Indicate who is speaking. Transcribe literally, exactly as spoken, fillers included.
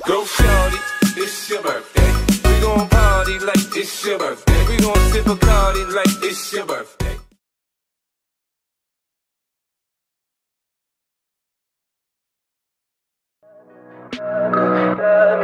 Speaker 1: Go shorty, it's your birthday. We gon' party like it's your birthday. We gon' sip a party like it's your birthday. Love me.